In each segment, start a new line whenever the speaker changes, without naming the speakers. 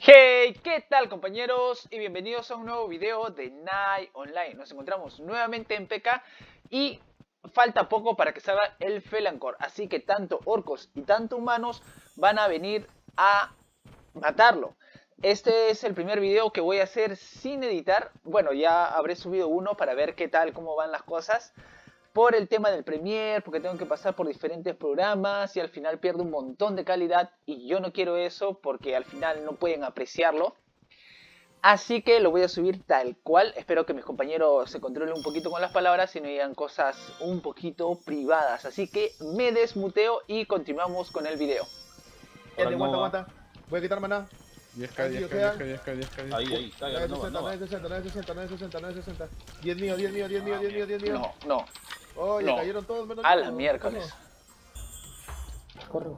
Hey, ¿qué tal compañeros? Y bienvenidos a un nuevo video de Night Online. Nos encontramos nuevamente en PK y falta poco para que salga el Felancor. Así que tanto orcos y tanto humanos van a venir a matarlo. Este es el primer video que voy a hacer sin editar. Bueno, ya habré subido uno para ver qué tal, cómo van las cosas. Por el tema del Premiere, porque tengo que pasar por diferentes programas y al final pierdo un montón de calidad y yo no quiero eso porque al final no pueden apreciarlo. Así que lo voy a subir tal cual. Espero que mis compañeros se controlen un poquito con las palabras y no digan cosas un poquito privadas. Así que me desmuteo y continuamos con el video.
Aguanta. Voy a quitar maná.
10k.
Ahí, caiga, no 60. 10 mío.
No.
Oye,
No.
cayeron todos menos
A
uno.
la miércoles.
Corre.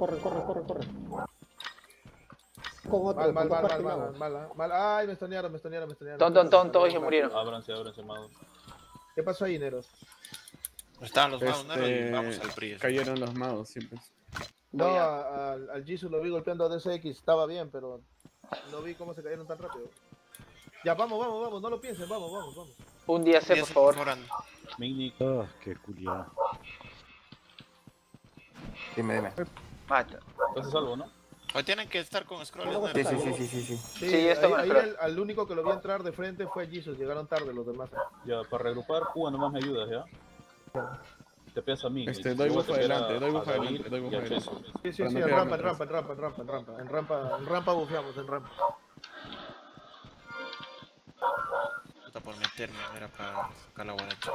Mal. Ay, me estonearon.
Todos ya murieron.
Ábranse, magos.
¿Qué pasó ahí, Neros?
Estaban los magos, ¿no? Y vamos al PRI.
Cayeron los magos siempre.
No, al Jesus lo vi golpeando a DSX, estaba bien, pero no vi cómo se cayeron tan rápido. Ya, vamos, no lo piensen, vamos.
Un día sé, por favor.
Mini.
Qué culiado.
Dime.
Mata.
Estás a salvo, ¿no?
Hoy tienen que estar con scroll.
Sí.
Sí,
esto con
ahí
el
al único que lo vi entrar de frente fue Jesus, llegaron tarde los demás.
Ya, para regrupar, Cuba nomás me ayudas, ¿ya? Te pegas a mí.
Doy buff adelante, doy buff
David
adelante, doy buff
y a
adelante.
Cheso.
Sí,
Para no
en
quedarme
rampa,
atrás.
en rampa bufeamos, en rampa.
Puta por meterme, era para sacar la guaracha.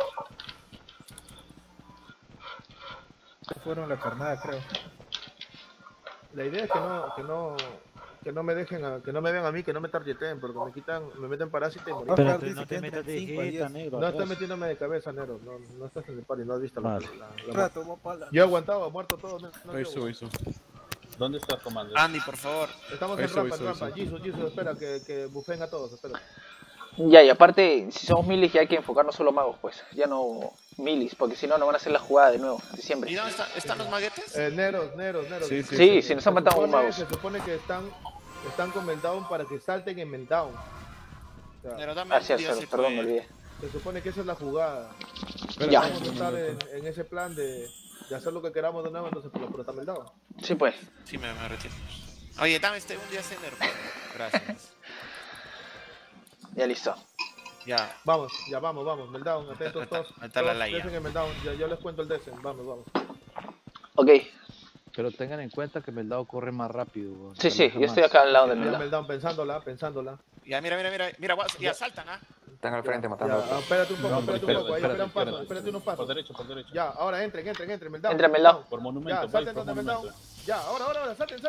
Fueron la carnada, creo.
La idea es que no me dejen, que no me vean a mí, que no me targeteen, porque me meten parásito y morir.
Espérate, no te metas de jeta, negro.
No estoy metiéndome de cabeza, Nero, no estás en el party, no has visto la
Rato,
Yo he aguantado, muerto todo.
Ahí subo.
¿Dónde estás, comando?
Andy, por favor.
Estamos
Ahí
en rampa.
subo.
Jesus, espera, que bufeen a todos, espera.
Ya, y aparte, si somos milis ya hay que enfocarnos solo magos, pues. Ya no milis, porque si no, no van a hacer la jugada de nuevo, de siempre.
¿Y dónde están los maguetes?
Neros.
Sí, si nos han matado un magos.
Se supone que están con meltdown para que salten en meltdown. O sea,
Pero dame
Así
un día,
es,
se
perdón, me
puede.
olvidé.
se supone que esa es la jugada.
Ya.
Vamos a estar en ese plan de hacer lo que queramos de nuevo, entonces por está meltdown.
Sí, pues.
Sí, me retiro. Oye, dame un día Sender. Gracias.
Ya listo.
Ya.
Vamos, meltdown, atentos todos.
Ahí la laya.
Desen en meltdown, yo les cuento el desen, vamos.
Ok.
Pero tengan en cuenta que Meldao corre más rápido. weón.
Sí,
Se aleja
yo
más.
estoy acá al lado de
Ya
Mela.
meltdown, pensándola.
Ya, mira, ya saltan, ¿ah?
Están al frente
Ya,
matando.
espérate un poco, ahí
espérate,
espera un paso, espérate unos
Por
pasos.
derecho.
Ya, ahora entren, meltdown.
Entra Melao.
Por monumento,
Ya,
voy
salten
por
donde meltdown.
monumento.
Ya, ahora, salten.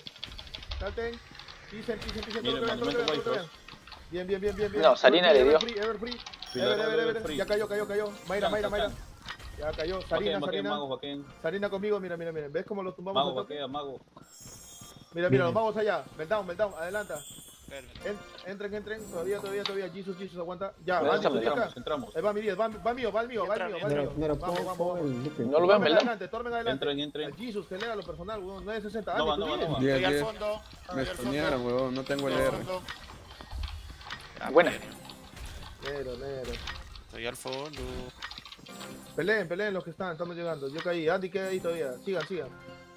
Pisen,
Miren,
todo lo que
monumento
vean. Bien.
No, Sarina le dio.
Everfree.
Ever
Ya cayó. Mayra. Ya cayó. Sarina.
Mago, Joaquín.
Sarina conmigo, mira. ¿Ves cómo lo tumbamos?
Mago,
al toque?
Joaquín, mago.
Mira, los vamos allá. Meltdown, adelanta. Entren. Todavía. Jesus, aguanta. Ya,
Bueno,
Jesus, ya acá.
Entramos.
Va mi 10, va el mío. Vamos.
No lo veo Melao.
Tormen adelante.
Entren.
Al Jesus, pelea lo personal, 960.
No va,
tú
no va,
vienes.
no va.
Estoy al
10.
fondo.
Me estonearon, huevón, no tengo el
Estoy al
R.
fondo. Ya,
Buena.
Nero.
Estoy al fondo.
Peleen los que estamos llegando. Yo caí, Andy queda ahí todavía. Sigan.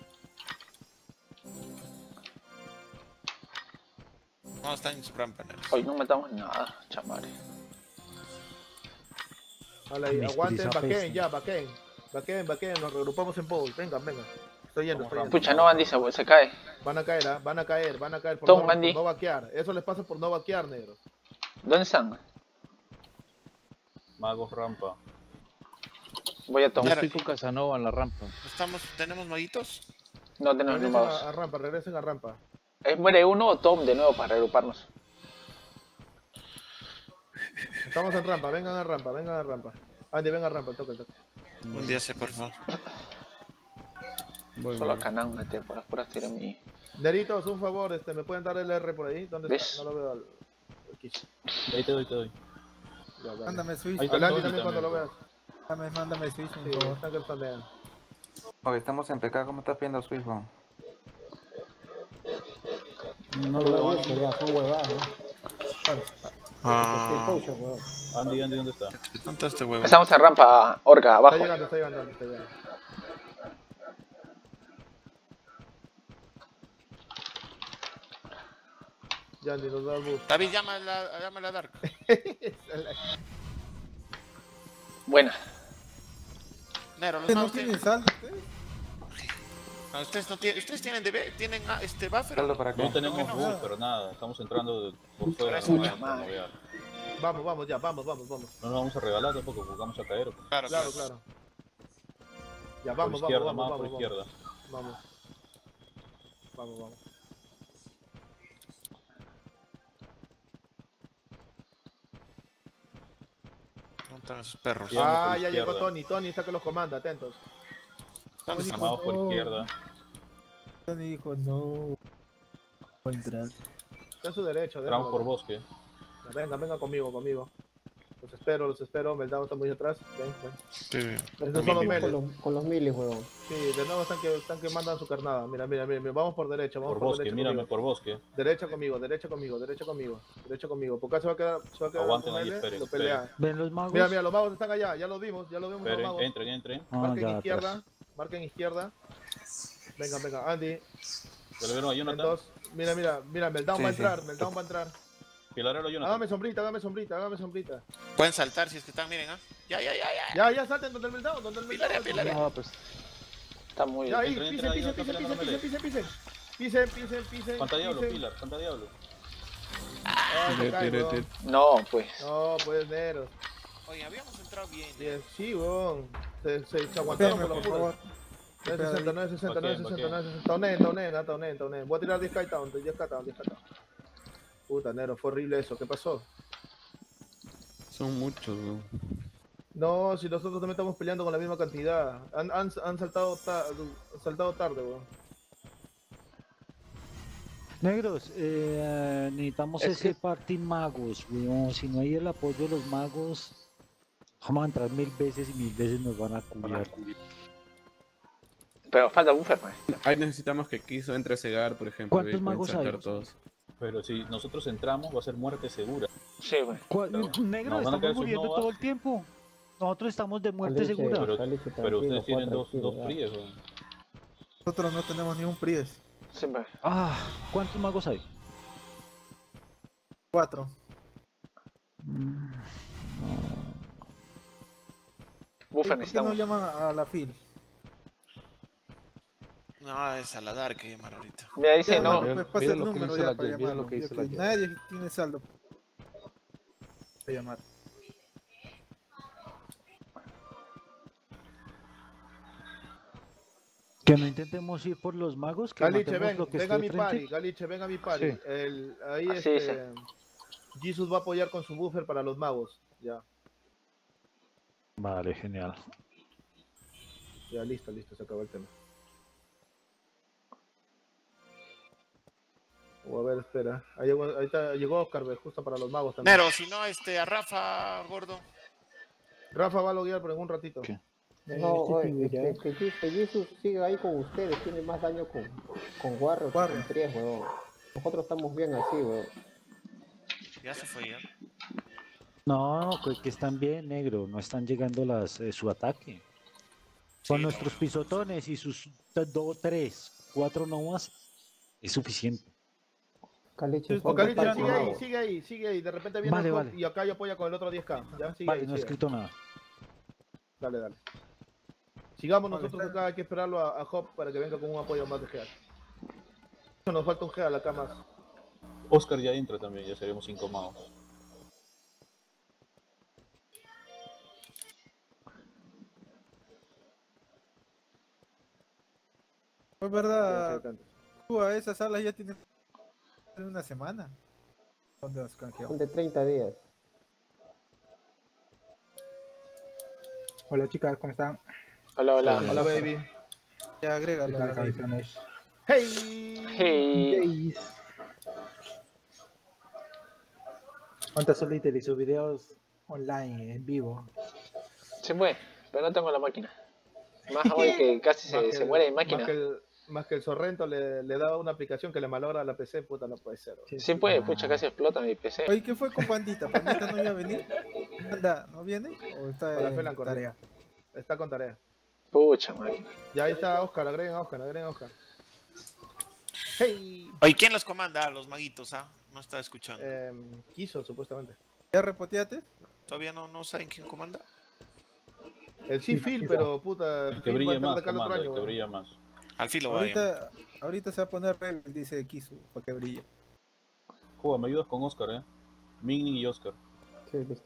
No, están en su rampa.
Hoy no matamos nada, chamare.
Vale, ahí,
Mis
aguanten,
prisas
backeen, nos regrupamos en pole. Vengan. Estoy yendo.
Pucha, no, Andy se cae.
Van a caer por
Tom,
no
Andy.
vaquear. Eso les pasa por no vaquear, negro.
¿Dónde están?
Magos, rampa.
Voy a
Yo
tomar.
estoy con Casanova en la rampa.
¿Tenemos maguitos?
No tenemos
Regresen
magos.
regresen a rampa.
Muere uno o Tom de nuevo para regruparnos.
Estamos en rampa, vengan a rampa. Andy, venga a rampa, toca.
Un día por favor.
Solo acá nángate, por las puras tira mi.
Neritos, un favor, ¿me pueden dar el R por ahí? ¿Dónde
¿Ves?
está? No lo veo. Aquí.
Ahí te doy.
Ya, dale.
Mándame Switch.
Ahí está
Adelante
Tony
también cuando lo
también.
veas.
Mándame Switch,
Sí,
por favor.
están que espandean.
Oye, estamos en PK, ¿cómo estás viendo Swift, weón?
No lo veo. Andy.
Ya son huevadas, ¿no?
Ah,
Andy, ¿dónde está?
¿dónde está este huevo?
Pasamos a rampa, Orca, abajo.
Está llegando. Ya ni nos da el bus.
David, llámala a Dark.
Buena.
Nero, los
¿No
magos
tienen
tienen...
saldo?
Ah, ustedes no tienen... ¿Ustedes tienen este buffer?
No tenemos bus, pero nada, estamos entrando por fuera.
Eso,
No,
ya,
ya.
Vamos.
No nos vamos a regalar tampoco porque vamos a caer. Pues.
Claro.
Ya,
Por
vamos.
izquierda, más por izquierda.
Vamos.
¿Dónde están esos perros?
Sí. Vamos por
Ya llegó
izquierda.
Tony está que los comanda, atentos.
¿Dónde están?
Vamos por izquierda.
Tony dijo, no. Voy a entrar.
Está a su derecho,
Entramos
déjalo.
por bosque.
Venga conmigo. Los espero, Meldado está muy atrás. Ven.
Sí.
Estos son los meles.
Con los miles, huevón.
Sí, de nuevo están que mandan su carnada. Mira, vamos por derecha,
Por bosque, mírame por bosque.
Derecha conmigo. Porque acá se va a quedar
Aguanten
con
ahí,
él,
esperen,
lo pelea.
¿Ven los magos?
Mira, los magos están allá, ya los vimos los
Esperen,
magos.
entren.
Ah,
Marquen
ya,
izquierda, Venga, Andy.
¿Ya lo vieron a
En
Jonathan?
dos. Mira, Meltdown va a entrar.
Pilarero Jonathan.
Hágame sombrita.
Pueden saltar si es que están, miren, ¿ah? Ya.
Ya salten donde el Meltdown,
Pilar.
No, pues. Está muy
Ya ahí,
Entra,
pisen.
Panta diablo, Pilar, panta diablo.
Tire.
No, pues.
No, pues Nero.
Oye, habíamos entrado bien.
Sí, weón. Se aguantaron por
Espérame,
los
por favor.
960. Tonen. Voy a tirar 10k down. Puta, Nero, fue horrible eso. ¿Qué pasó?
Son muchos, weón.
No, si nosotros también estamos peleando con la misma cantidad. Han saltado tarde, weón.
Negros, necesitamos
Es
ese
que-
party magos, weón. Si no hay el apoyo de los magos, vamos a entrar 1000 veces y 1000 veces nos van a cuidar.
Pero falta buffer, pues.
Ahí necesitamos que Kiso entre a cegar, por ejemplo.
¿Cuántos
y pueden
magos
saltar
hay?
todos.
Pero si nosotros entramos va a ser muerte segura.
Sí, pues.
Negro,
Nos van a caer
estamos
sus
muriendo
novas.
todo el tiempo. Nosotros estamos de muerte
Alice,
segura.
Pero ustedes tienen dos
tranquilo,
fríes, weón.
Nosotros no tenemos ni un Priest.
Sí, pues.
¿Cuántos magos hay?
4.
Buffer
¿Por qué no
necesitamos.
llaman a la fil?
No, es a la Dark que llamar ahorita.
Mira, dice no.
Miren-
Pues pasa
miren
el
lo que
número
dice
ya
la
para
Jen, miren lo
llamarlo.
que dice
Ya
la
que
Jen.
nadie tiene saldo para llamar.
Que no intentemos ir por los magos, que
Galiche,
matemos lo que
ven a
esté
mi
frente.
party. Galiche, ven a mi party.
Sí.
Ahí
Así
Jesus va a apoyar con su buffer para los magos. Ya,
Vale, genial.
listo, se acabó el tema. O a ver, espera. Llegó Oscar, ve, justo para los magos también.
Nero, si no, a Rafa, gordo.
Rafa va a loguear por un ratito.
¿Qué?
No, oye, que Jesus sigue ahí con ustedes, tiene más daño con Warrior que con Priest, weón. Nosotros estamos bien así, weón.
Ya se fue ya.
No, que están bien, negro. No están llegando su ataque. Con
Sí,
nuestros
no.
pisotones y sus 2, 3, 4 novas es suficiente.
Caliche,
O Caliche,
falta
sigue ahí,
mago.
sigue ahí. De repente viene
Vale,
el Hop
vale.
y acá yo apoya con el otro 10k. Ya, sigue
Vale,
ahí,
no he
sigue.
escrito nada.
Dale. Sigamos nosotros acá, hay que esperarlo a Hop para que venga con un apoyo más de Geal. Nos falta un Geal acá más.
Oscar ya entra también, ya seremos 5 magos.
Es verdad, tú a esas salas ya tienes una semana. ¿Dónde has canjeado?
Son de 30 días.
Hola chicas, ¿cómo están?
Hola.
Hola, baby.
Ya agrégalo.
¿Qué tal, cabezones?
Hey.
Hey.
¿Cuántas solitas y sus videos online, en vivo?
Se mueve, pero no tengo la máquina. Más hoy que casi se muere en máquina.
Más que el Sorrento le da una aplicación que le malogra la PC, puta, no puede ser. ¿no?
Sí puede, pucha, casi explota mi PC.
Oye, ¿qué fue con Pandita? ¿Pandita no iba a venir? Anda, ¿no viene? ¿O está
Para
en
Felancor,
tarea?
Está con tarea.
Pucha, máquina.
Ya ahí está Oscar, agreguen a Oscar, agreguen a Oscar. Hey.
Oye, ¿quién los comanda? Los maguitos, ¿ah? No estaba escuchando.
Quiso, supuestamente.
¿Ya repoteaste?
Todavía no saben quién comanda.
El sí, Phil, pero puta.
El que
Phil va a
brille
estar
más,
de acá al otro
comanda,
año,
el que
weón.
brilla más.
Al fin lo vayan.
Ahorita se va a poner Rebel, dice Kisu, para que brille.
Juba, me ayudas con Oscar, Mingning y Oscar.
Sí, listo.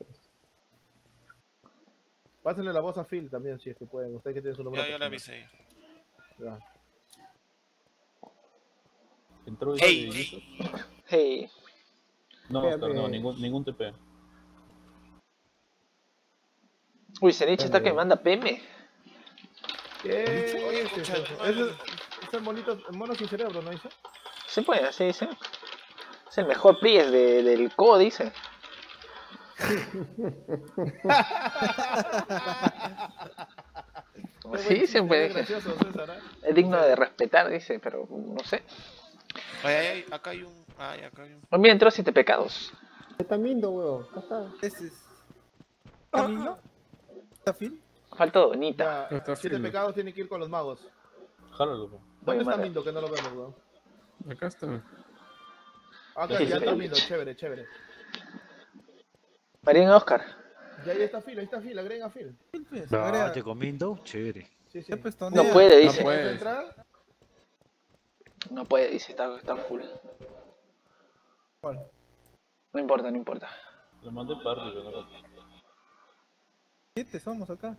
Pásenle la voz a Phil también, si es que pueden. Ustedes que tienen su número.
Ya le
personal.
avisé.
Ya.
¿Entró
Hey,
ese
hey.
Jesus?
Hey.
No, Oscar, no, ningún TP.
Uy, Zenich está que manda PM.
¿Qué?
Oye,
es
escucha,
eso? Es el mono sin cerebro, ¿no dice?
Sí puede, sí, sí. Es el mejor Pries del COD, dice. Sí, se puede.
Gracioso, César, ¿eh?
Es digno de respetar, dice, pero no sé.
Ay, acá hay un. Ay, acá hay un.
Oh, mira, entró 7 pecados.
Está Mindo, weón. Acá está.
Ese es. ¿Camino? ¿Está Phil?
Falta Donita.
Ya,
Está
7
Phil.
pecados tienen que ir con los magos.
Jálalo, po.
¿Dónde
Oye,
está
madre.
Mindo? Que no lo vemos, weón.
Acá está.
Acá,
Sí,
ya
sí,
está
sí.
Mindo, chévere, chévere.
Marín Oscar.
Ya ahí está Phil, agreguen a Phil.
Phil, pues.
Ah,
Agrega-
llegó Mindo, chévere.
Sí, sí.
ya pues, tonea.
No puede,
No
dice.
puede.
¿Puedes entrar?
No puede, dice, está full.
¿Cuál?
No importa, no importa.
Le mandé party, pero no.
7 somos acá.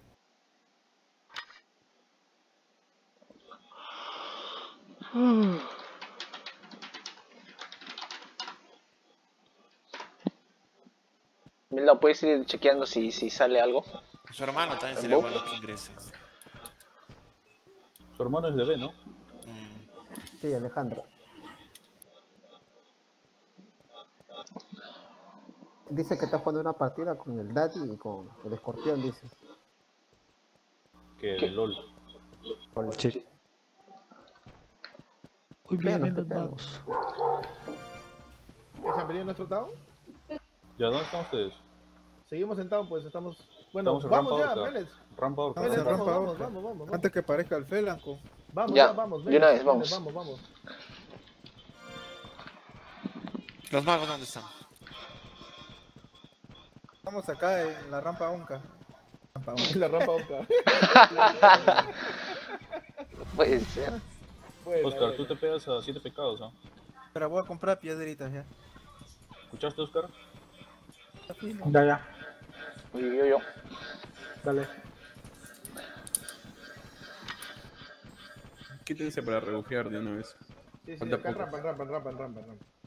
¿Lo puedes ir chequeando si sale algo?
Su hermano también sería bueno que ingrese.
Su hermano es de B, ¿no?
Sí, Alejandro. Dice que está jugando una partida con el Daddy y con el Escorpión, dice.
Que el LOL.
Sí. Uy,
Vean
bien,
los
los
pecados.
magos.
¿Que se han venido en nuestro town?
¿Ya dónde están ustedes?
Seguimos en town, pues estamos. Bueno,
Estamos en
vamos
rampa
ya,
Orca.
Vélez.
Rampa Orca.
Vamos
Vélez,
a
vamos,
rampa
vamos,
Orca.
vamos, vamos.
Antes que aparezca el Felanco.
Vamos,
Ya,
ya, vamos.
de una vez,
Vélez,
vamos.
vamos.
¿Los magos dónde están?
Estamos acá en la rampa Onca. Rampa Onca.
La rampa Oca.
Puede ser.
Bueno,
Oscar, tú te pegas a 7 pecados, ¿ah?
Pero voy a comprar piedritas ya.
¿Escuchaste, Oscar?
Está Phil.
Ya.
Uy, yo.
Dale.
Quítense para refugiar de una vez.
Sí, sí,
Falta
acá en
poco.
rampa.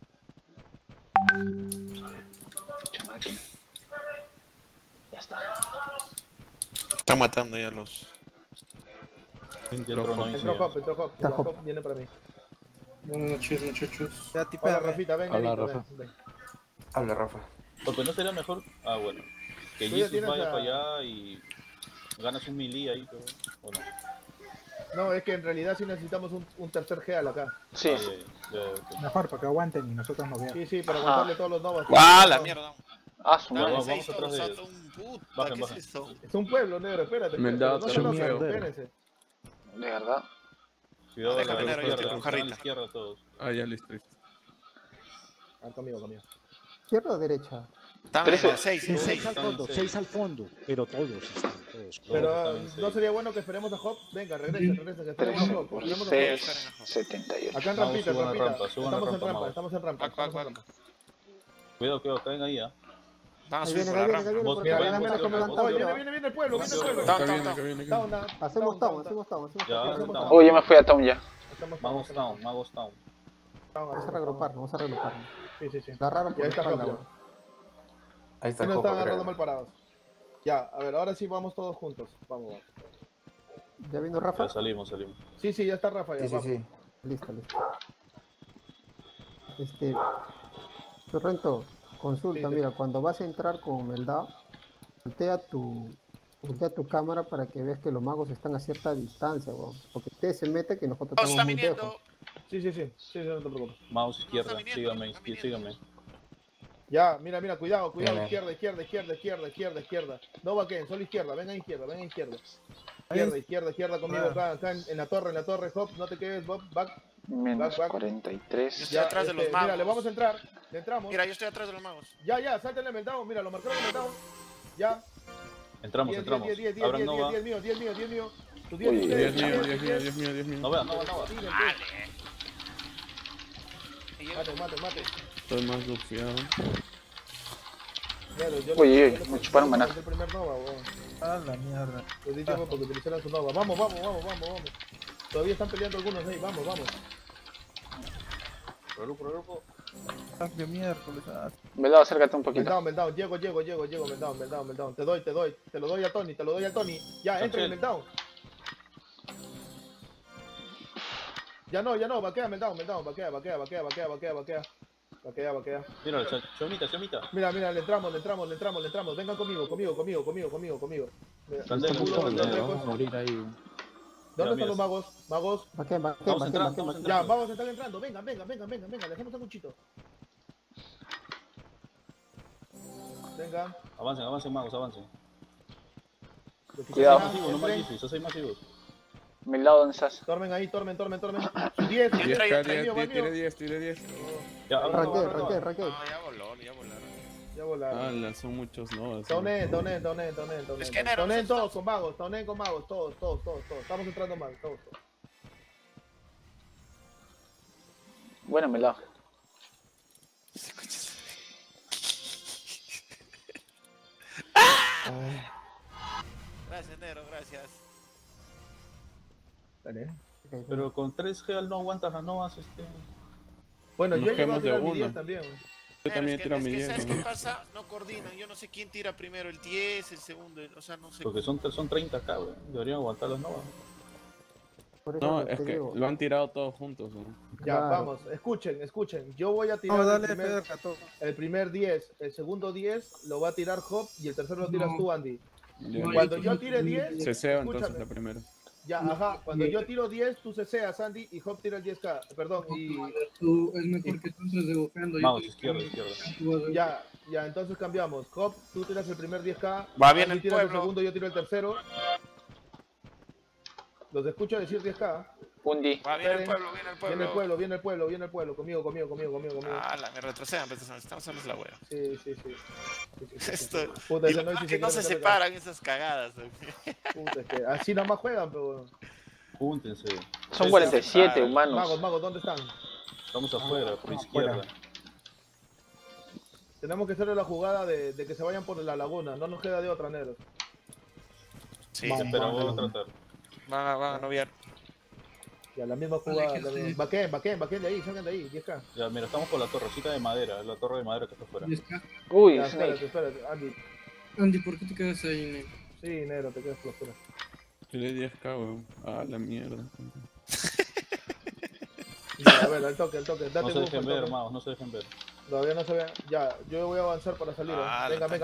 Mucha máquina. Ya está.
Están matando ya los.
Entró Noisy,
Entró
ya.
Hop.
Está
Ya,
Hop.
Hop viene para mí.
Buenas noches, muchachos.
Ya tipea.
Hola, Rafita, ven,
Hola,
Nenito,
Rafa.
ven.
Habla, Rafa.
Porque no sería mejor. Ah, bueno. Que
Tú ya
Jesus
tienes
vaya
a-
para allá y ganas un melee ahí, pero. ¿O no?
No, es que en realidad sí necesitamos un tercer Geal acá.
Sí.
Ok.
Mejor para que aguanten y nosotros nos veamos.
Sí, sí, para aguantarle todos los novas.
¡Ah, la mierda!
Ah, su
Ya,
madre.
vamos,
Seis
atrás de
toros,
ellos.
un puta,
Bajen,
¿qué
bajen.
es esto?
Es un pueblo, negro, espérate.
Me da
no se
otra
enojen,
mierda.
espérense.
De verdad.
Cuidado a la
Déjame ver,
izquierda,
con
están a
jarrita.
la izquierda todos.
Ah, ya listo.
Conmigo.
¿Izquierda o derecha?
Están
Pero
en el
eso-
6,
Sí,
6.
6 al fondo, 6 al fondo. Pero todos están, todos.
Pero
Están en
no
seis.
sería bueno que esperemos a Hop. Venga, regresen, que
13
esperemos a Hop.
por
esperemos a
6,
Hop.
78.
Acá en
Vamos,
rampita,
suban a
rampita.
rampa, suban a
Estamos en
rampa,
rampa,
vamos.
estamos en rampa.
Cuac,
estamos en
cuac,
rampa.
Cuidado, caen ahí, ¿ah?
Van a
Ahí
subir
viene,
por la
ahí viene,
rampa.
ahí viene.
Vos-
por
Mira,
acá,
vos-
déjame
vos-
la
vos-
Oh,
comandante.
viene el pueblo, viene el pueblo.
Down,
Acá
down,
viene,
down.
acá viene.
Down, down.
Hacemos
Down,
town.
Ya,
Hacemos
down.
Uy, yo me fui a Town ya.
Estamos
Magos Town, Magos Town.
Vamos a reagruparnos,
Sí, sí, sí.
La agarraron
Ya
por la
está
espalda,
Hop.
weón.
Ahí está
Sí
el
nos están
copa,
agarrando
creo.
mal parados. Ya, a ver, ahora sí vamos todos juntos. Vamos.
¿Ya vino Rafa?
Ya salimos.
Sí, ya está Rafa. Ya,
Sí, sí,
vamos.
sí.
Listo. Torrento, consulta,
Sí, sí.
mira, cuando vas a entrar con humildad, voltea tu Voltea tu cámara para que veas que los magos están a cierta distancia, weón. Porque usted se mete que nosotros
Todos
estamos
están
muy lejos.
viniendo.
Sí, no te preocupes.
Mouse izquierda,
viniendo,
sígame,
están viniendo.
sígame.
Ya, mira, cuidado,
Bien.
izquierda. No vaqueen, solo izquierda, venga izquierda.
Ahí.
Izquierda conmigo acá en la torre, Hop, no te quedes, Bob, back.
Menos
Back.
43.
Yo estoy atrás de los magos.
Mira, le vamos a entrar, le entramos.
Mira, yo estoy atrás de los magos.
Ya, sáltenle meltdown, mira, lo marcaron meltdown. Ya.
Entramos.
10
Abran Nova.
mío. Tu 10
Uy,
ustedes,
Dios mío.
No vea.
Mate.
Estoy más bufiado.
Uy, me chuparon maná.
El primer Nova, weón.
A la mierda.
Les di tiempo porque utilizaron su Nova. Vamos. Todavía están peleando algunos ahí, vamos.
Grupo.
Qué miércoles.
Velado, acércate un poquito.
Meltdown, llego, meltdown. Te lo doy al Tony. Ya, entra en el meltdown. Ya no, vaquea meltdown, vaquea.
Mira, chomita.
Mira, le entramos. Vengan conmigo.
Candela,
Vamos a morir ahí.
¿Dónde
Mira,
están los magos?
Vaqueen.
Ya, magos están entrando. Venga, le hacemos sanguchito. Venga.
Avancen, magos, avancen.
Cuidado.
No más Jesus, soy masivos.
Melado, ¿dónde estás?
Tormen ahí. 10.
10k, tiré 10.
Ya, abran Nova.
Raquel.
No, ya volaron.
Ya volaron.
Ah, son muchos novas.
Tonen
Es que Nero,
todos con magos, todos. Estamos entrando mal, todos.
Bueno, melado.
Gracias, Nero, gracias.
Dale.
Pero con 3 Gel no aguantas las novas,
Bueno,
Nos
yo he llegado a
quedamos de
tirar mi
uno.
10 también.
Yo también he tirado mi 10.
¿Sabes qué pasa? No coordinan. Yo no sé quién tira primero, el 10, el segundo, o sea, no sé.
Porque son 30k, güey. Deberían aguantar las novas.
Por eso
No,
te
es que
digo.
lo han tirado todos juntos. ¿no?
Ya,
Claro.
vamos, escuchen. Yo voy a tirar
Vamos,
el,
dale,
primer,
Feder, 14.
el primer 10, el segundo 10 lo va a tirar Hop y el tercero lo tiras tú, Andy.
Ya.
Cuando yo tire 10,
Ceseo entonces
escúchame.
la primera.
Ya, ajá, cuando yo tiro 10, tú ceseas, Andy, y Hop tira el 10k, perdón, y
Es mejor que tú entres debufeando.
Vamos, izquierda.
ya, entonces cambiamos. Hop, tú tiras el primer 10k,
Va bien
Andy
el
tira
pueblo.
el segundo, yo tiro el tercero. Los escucho decir 10k.
Undi.
Va, viene el pueblo.
Viene el pueblo, conmigo.
Ah, me retrocedan, estamos hablando de la wea.
Sí.
Esto,
Puta,
y
esa
lo
noche
peor que no se separan esas cagadas.
Puta, es que así nomás juegan, pero...
Júntense.
Son 47 humanos.
Magos, ¿dónde están?
Estamos afuera, por izquierda.
Tenemos que hacerle la jugada de que se vayan por la laguna, no nos queda de otra, negro.
Sí,
Espera, voy a tratar.
van a noviar.
Ya, la misma jugada. Baqueen de ahí, salgan de ahí, 10k.
Ya, mira, estamos por la torrecita de madera, la torre de madera que está afuera.
Uy,
Ya,
Snake.
espérate, Andy.
Andy, ¿por qué te quedas ahí, Ney?
Sí, negro, te quedas por fuera.
Tiré 10k, weón. Ah, la mierda.
Ya, a ver, al toque, date
No se
bufo,
dejen
al
ver,
toque.
hermanos, no se dejen ver.
Todavía no se ve. Ya, yo voy a avanzar para salir.
Ah,
Venga.
la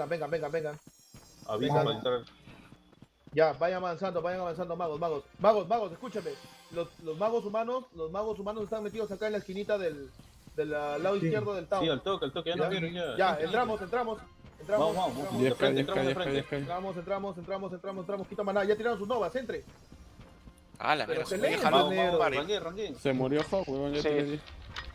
Avisa para entrar.
Ya, vayan avanzando, magos, escúchame. Los magos humanos están metidos acá en la esquinita del lado izquierdo del town.
Sí, al toque, ya no quieren ya.
Ya, entramos.
Vamos.
De
10k,
frente,
10k.
Entramos, quita maná, ya tiraron sus novas, entre.
Ah, la
Pero
mierda,
se
oye,
leen,
jalón,
negro.
Rangué.
Se murió Hawk, weón. Ya
Sí.
tiré 10.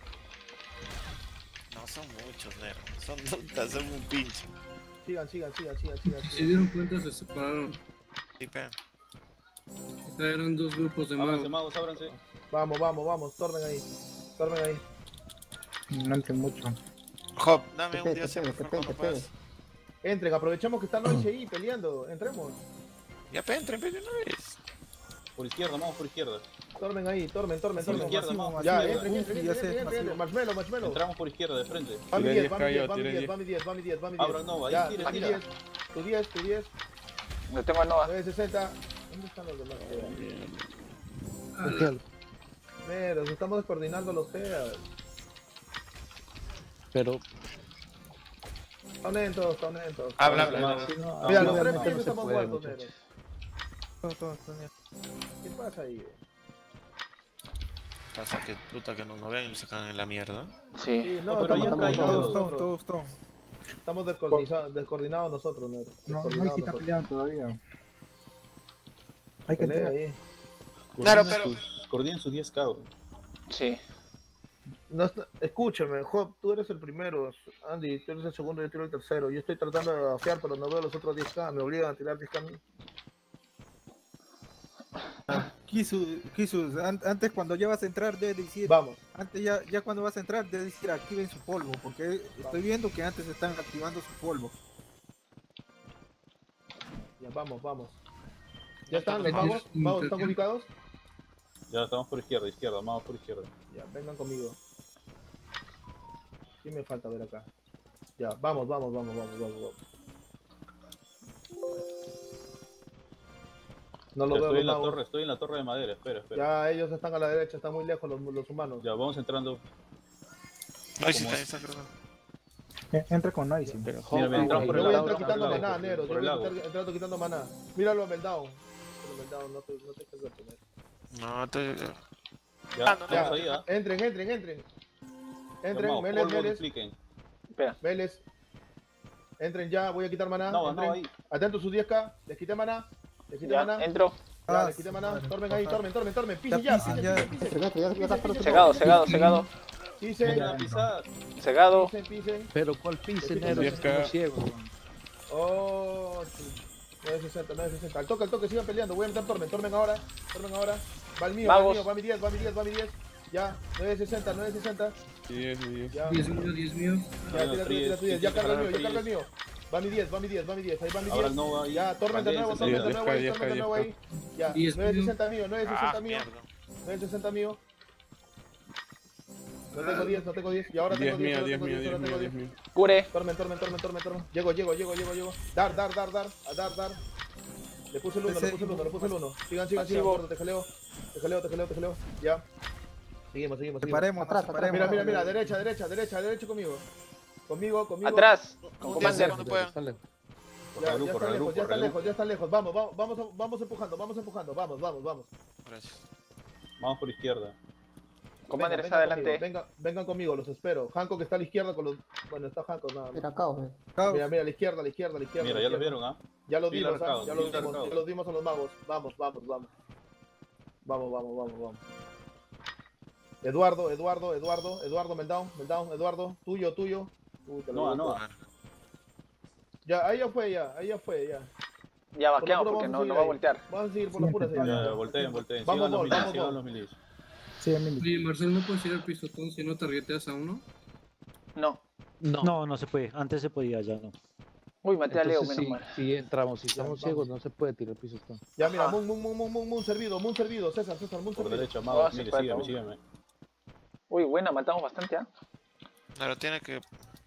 No, son muchos, Nero. Son un pinche.
Sigan.
Se dieron cuenta, se separaron.
Sí, pe.
Eran dos grupos de
Ábranse,
magos.
magos, ábranse.
Vamos, tormen ahí.
No entiendo mucho.
Hop, dame un
Que
día
pegue,
por favor,
que
puedas.
Entren, aprovechemos que está noche ahí peleando, entremos.
Ya, pe, entren, pe, de una vez.
Por izquierda, vamos por izquierda.
Tormen ahí, tormen.
Izquierda, vamos.
Ya,
Masivo,
entren. Marshmello.
Entramos por izquierda, de frente.
Va mi
Tiré
10,
10k,
va mi
tiré
10.
Abran Nova,
Ya,
ahí tira,
mi
tira.
10. Tu 10.
No tengo nova.
960. ¿Dónde están los demás?
Ah,
Pero estamos descoordinando los feas.
Pero
Están lentos, están lentos.
Habla.
Mira, los
no,
tres
no
siempre
se
estamos
puede,
muertos,
muchachos.
negro.
Todo, Daniel.
¿Qué pasa ahí?
Pasa que puta que nos vean y nos sacan en la mierda.
Sí.
Sí, no,
pero ya
estamos
cayó.
nosotros.
Todos.
Estamos descoordinados nosotros, negro.
No, no
Descoordinados
hay que estar
nosotros.
peleando todavía. Hay que
Pelea
entrar.
ahí.
Claro, pero-
Coordinen sus 10k, weón.
Sí.
No escúchame, Job, tú eres el primero. Andy, tú eres el segundo, yo tiro el tercero. Yo estoy tratando de afiar, pero no veo los otros 10k. Me obligan a tirar 10k a mí.
Kisus, antes cuando ya vas a entrar debes decir,
Vamos.
antes ya cuando vas a entrar debes decir activen su polvo, porque estoy viendo que antes están activando su polvo.
Ya, vamos. ¿Ya están los magos? ¿Magos están ubicados?
Ya estamos por izquierda, vamos por izquierda.
Ya, vengan conmigo. ¿Qué me falta ver acá? Ya, vamos. No lo
Ya
veo
estoy
los
en la
magos.
torre, estoy en la torre de madera, espera.
Ya, ellos están a la derecha, están muy lejos los humanos.
Ya, vamos entrando.
Ahí sí
¿Cómo
está, creo.
Entra con Noisy.
Pero
Mira,
Hope,
entramos
Yo
por
voy
el
a
lado,
entrar quitando
por el
maná,
lado,
Nero. Yo
por el
voy a
lado.
entrar entrando quitando maná. Míralo a Meltdown. Meltdown, no te quedes tener.
No, entonces.
Ya,
no,
Ya,
vamos ahí, ¿ah?
entren. Entren,
Vamos,
Meles,
polvo,
Meles.
dupliquen.
Espera.
Vélez. Entren ya, voy a quitar maná.
No,
entren.
ahí.
Atentos sus 10k. Les quité maná.
Ya, entro.
Ya, les quité maná. Tormen ahí, tormen. Pisen ya.
pisen ya.
Cegado.
Pisen.
Ya, pisad.
Cegado.
Pisen.
pero ¿cuál pise,
Sí,
Nero?
sí,
Es
acá.
como ciego, weón.
Oh, sí. 960. Al toque, sigan peleando. Voy a meter tormen ahora. Va el mío,
Magos.
va mi 10. Ya, 960.
10.
Ya,
10 míos.
ya,
Bueno,
tira tu 10. Ya carga el mío. Va mi 10. Ahí va mi 10.
Ahora no va ahí.
Ya, tormen de nuevo,
También,
tormen de
10K,
nuevo ahí. Ya,
10
960 mío.
Ah,
960 mío. No tengo 10. Y ahora
10
tengo 10.
mío,
ahora tengo 10.
Cure.
Tormen. Llego. Dar. Le puse el 1. Sigan.
Pasivo.
Gordo, te jaleo. Ya. Seguimos.
Separemos.
Mira, derecha conmigo. Conmigo.
Atrás. Con
Un día
Commander.
cuando puedan.
Sale.
Ya están lejos. Vamos empujando. Vamos.
Gracias.
Vamos por izquierda.
Commander
Vengan
está adelante.
conmigo, vengan conmigo, los espero. Hancock está a la izquierda con los... Bueno, está Hancock, nada.
Mira, caos,
Mira, a la izquierda.
Mira, ya los vieron, ¿ah?
Ya los
Pila
vimos,
arcado,
ya
pila
los
arcado.
vimos a los magos. Vamos. Eduardo, Meltdown, Eduardo, tuyo. Uy, te lo
No.
digo. Ya, ahí ya fue.
Ya
Por
vaqueamos
lo puro
porque
vamos a
no
seguir
va a
ahí.
voltear.
Vamos a seguir por las puras.
Ya, volteen.
Vamos,
Sigan los
vamos,
milis, sigan los milis.
Sí, Emily.
Oye, Marcel, ¿no puedes ir al pisotón si no targeteas a uno?
No.
No se puede. Antes se podía, ya no.
Uy, maté a Leo,
Entonces,
menos mal.
si entramos, si estamos
vamos.
ciegos, no se puede tirar piso. Está.
Ya, mira,
Ajá.
Moon servido, César, Moon
Por
servido.
derecha, magos,
sí,
mire,
falta
sígueme.
Uy, buena, matamos bastante, ¿ah?
Claro, tiene que.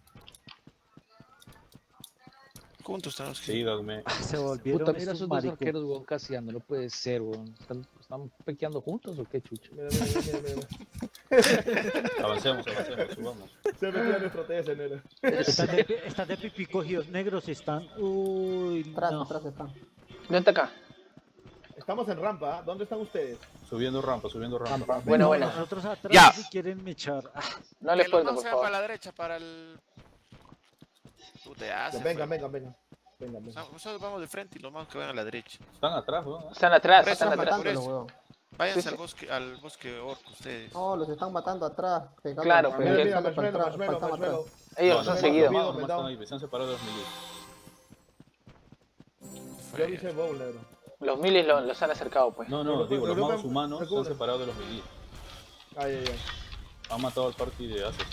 Juntos tenemos que.
Síganme.
Se volvieron
Puta, mira
estos
esos dos
maricos.
arqueros, weón, caseando. No puede ser, weón. ¿Están pequeando juntos o qué, chucho?
Mira.
Avancemos, subamos.
Se metió a nuestro TS, nena.
Están de pipí cogidos negros, están. Uy, no.
Atrás están.
¿Dónde está acá?
Estamos en rampa, ¿ah? ¿Dónde están ustedes?
Subiendo rampa.
Buena.
Nosotros atrás
Ya.
si quieren mechar.
No les
Que los
cuento,
magos
por
se van para
favor.
la derecha, para el. Puta, ya se
Venga.
fue. Nosotros vamos de frente y los magos que van a la derecha.
Están atrás, ¿no?
Están atrás,
Por eso,
están atrás.
por eso.
Weón.
Váyanse
Sí.
al bosque orco ustedes.
No, los están matando atrás. Pegando
Claro,
a-
pero
Mira,
que-
Marshmallow.
Ellos
No,
nos han
no,
seguido.
los magos no están ahí, se han separado de los milis.
Yo avisé Bowl, negro.
Los milis los han acercado, pues.
No,
Pero,
digo, los
pero,
magos
pero,
humanos se han
recuerda.
separado de los milis.
Ay.
Han matado al party de Asos.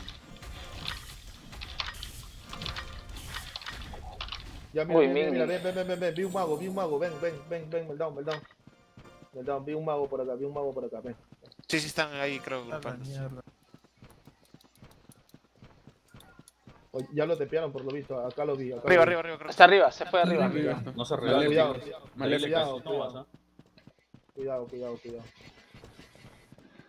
Ya,
Uy,
mira,
Ming.
ven, vi un mago, ven, Meltdown. Meltdown, vi un mago por acá, ven.
Sí, están ahí, creo.
A la
agrupados.
mierda.
Oye, ya lo tepearon por lo visto, acá lo vi.
Arriba, creo.
Está arriba, se fue arriba.
No se
Cuidado,
regalen.
cuidado.
Maléfica.
Cuidado.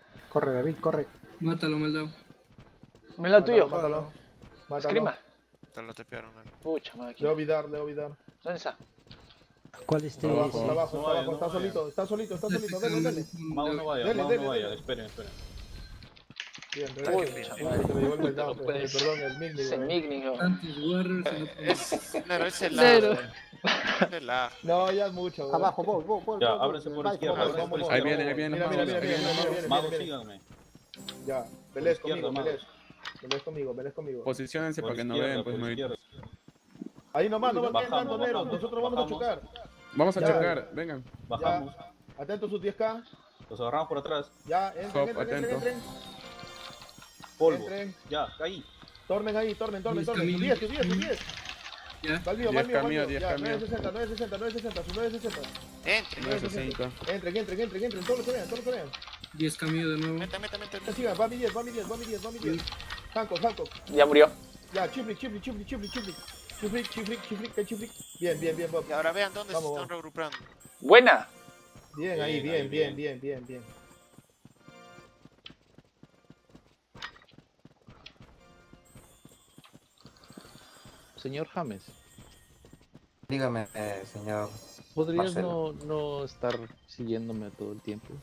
Corre, David, corre.
Mátalo, maldado.
Mira el tuyo.
Mátalo.
Escrima.
Te lo tepearon. ¿No?
Pucha, madre.
Le voy a dar, le voy a dar.
¿Dónde está?
¿Cuál
Está abajo, está abajo, está abajo, está solito, está solito, está solito, dele, dele.
Mago no vaya,
Dele,
Mago
dele,
no vaya,
dele.
esperen.
Bien,
Uy,
relax. Se me llevó el meltdown,
Pues,
perdón, el Migni.
ese Migni, no.
Tantos Warriors.
Nero, es el
Nero.
lag. Es el lag.
No, ya es mucho, güey.
Abajo, vos.
Ya, ábrense por izquierda, ábrense por
Ahí
izquierda.
vienen
Mira,
los
mira,
magos.
mira,
Ahí vienen los
mira,
magos.
mira,
Magos,
mira.
síganme.
Ya, Belés
Por izquierda,
conmigo,
magos.
Belés conmigo, Belés conmigo.
Posiciónense
Por
para que no
izquierda,
vean, pues,
por
no.
izquierda.
Ahí nomás, no va
Bajamos,
tanto, Nero.
bajamos,
Nosotros vamos a
bajamos.
chocar.
Vamos a
Ya.
chocar, vengan.
Bajamos,
Atentos sus 10k.
los agarramos por atrás.
Ya,
Hop,
entren.
atento.
Polvo.
Entren.
Ya, caí.
Tornen ahí, tornen. Sus 10, sus 10.
Ya.
Va el mío,
10K mío,
Ya,
10K mío.
960, su 960.
Entre.
960.
Entren, todo lo que vean.
10 caminos de nuevo.
Meta.
Sigan, va mi 10. Hancock.
Ya murió.
Ya, chiflic. Bien, Bob.
Y ahora vean dónde
Vamos,
se están
vamos.
reagrupando.
Buena.
Bien, ahí, bien.
Señor James,
Dígame, señor.
¿podrías
Marcelo.
no estar siguiéndome todo el tiempo?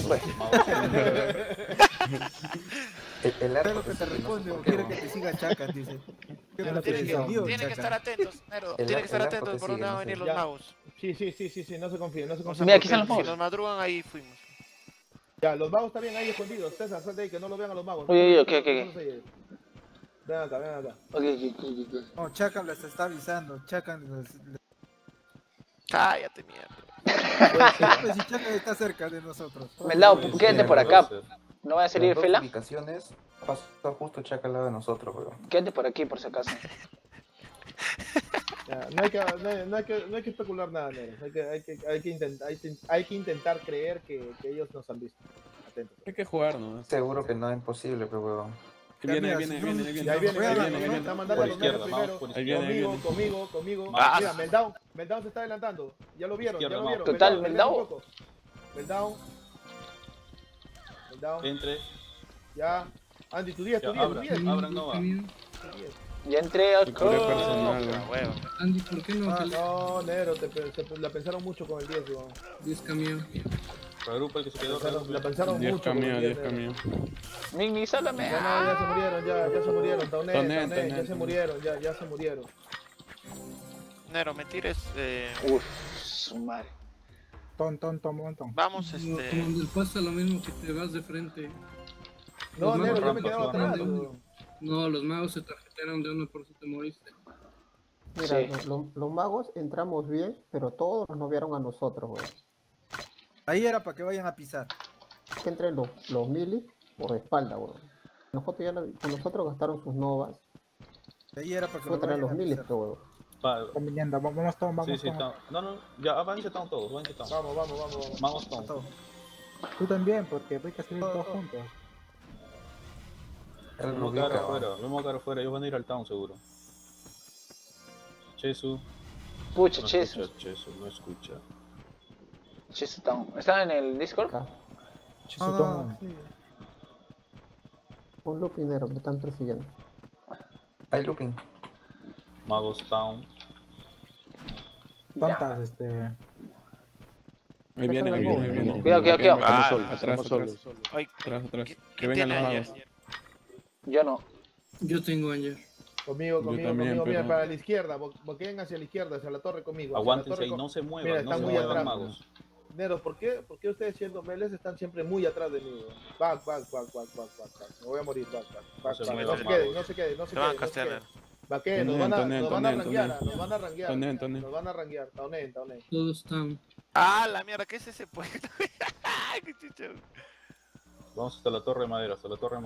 El
¿Sabes
arco
lo que te
sí, no sé
responde?
por
¿O
qué,
quiere
¿no?
que te siga Chaca? Dice. ¿Qué
Ya
me
lo
te
tienen que-
entendió,
Tienen que estar
Chaca?
atentos, Nero.
El
Tienen que estar
arco te
atentos por dónde
sigue,
van a
no
venir
sé.
los
Ya.
magos.
Sí, no se confíen.
O sea,
Mira, aquí están
porque
los magos.
Si nos madrugan, ahí fuimos.
Ya, los magos están bien ahí escondidos. César, sal de ahí, que no lo vean a los magos.
Oye, ok.
Ven acá.
Ok.
No, Chaca les está avisando. Chaca
Cállate, mierda.
Pues si Chaca está cerca de nosotros.
Meldao,
Pues,
quédate por acá. ¿No va a salir
Las dos
Fela?
ubicaciones pasó justo Chaca al lado de nosotros, weón.
Quédate por aquí, por si acaso.
Ya, no hay que especular nada, Nero. Hay que intentar creer que ellos nos han visto. Atentos.
Hay que jugar, ¿no?
Seguro que no es imposible, pero weón.
Viene.
Ya, ahí viene. Está mandando
Por
a los
izquierda,
negros
vamos
primero.
por
Ahí viene.
Conmigo.
Ah.
Mira, Meltdown se está adelantando. Ya lo vieron.
Izquierda, vamos.
Total,
Meltdown.
Meltdown.
Meltdown.
Entre.
Ya. Andy, tu 10.
Ya, abran Nova.
Ya entré al
Cultura
coro.
personal,
La hueva.
Andy, ¿por qué no?
No, Nero, la pensaron mucho con el 10, weón.
10 caminos.
Regrupa el que se quedó.
La pensaron
10
mucho con el 10,
10
Nero.
camiones.
Migni, sálame.
Ya se murieron, ya se murieron. Tauné,
Toné.
ya se murieron, ya se murieron.
Nero, me tires.
Uf, su madre.
Ton.
Vamos,
Cuando les pasa lo mismo que te vas de frente.
No,
Los
Nero,
magos
yo me quedaba
rampas,
atrás,
¿no?
weón.
No, los magos se tarjetearon de uno por si te moriste.
Mira,
Sí.
los magos entramos bien, pero todos nos vieron a nosotros, weón.
Ahí era para que vayan a pisar.
Que entren los milis por espalda, weón. Nosotros gastaron sus novas.
Ahí era para que
Fue traer
vayan
los
a
milis,
pisar.
pero weón.
Están viniendo, vamos todos,
Sí,
vamos.
no, ya, avance todos, avance todos.
Vamos.
Vamos todos.
Tú también, porque hay que salir todos juntos.
Él
Vemos
lo
a
ubica,
cara
weón.
afuera, vemos a cara afuera, ellos van a ir al town seguro. Chesu.
Pucha,
No
Chesu.
escucha, Chesu, no escucha.
Chesu Town. ¿Están en el Discord?
Acá.
Chisutón.
sí.
Un lupinero, me están persiguiendo.
Hay looping.
Magos Town.
Tantas,
Ahí viene.
Cuidado.
Estamos solos.
Ay,
Atrás.
¿quién
Que vengan los
tiene
magos.
ayer?
Yo no.
Yo tengo ayer.
Conmigo,
también,
mira,
pero-
para la izquierda, boqueen hacia la izquierda, hacia la torre conmigo. hacia la
Aguántense
torre
ahí,
con-
no se
Mira,
muevan, no
están
se
muy
muevan
atrás.
magos.
Nero, ¿por qué ustedes siendo meles están siempre muy atrás de mí? Weón? Back. Me voy a morir, back.
No se
No
muevan,
se
magos.
queden, no se
Se van a
queden.
castelar.
Baqueen, nos
Toné,
van a
toné.
ranguear, nos van a ranguear.
Toné.
Nos van a ranguear, Tauné.
Todos están.
Ah, la mierda, ¿qué es ese pueblo? Qué chucha.
Vamos hasta la torre de madera,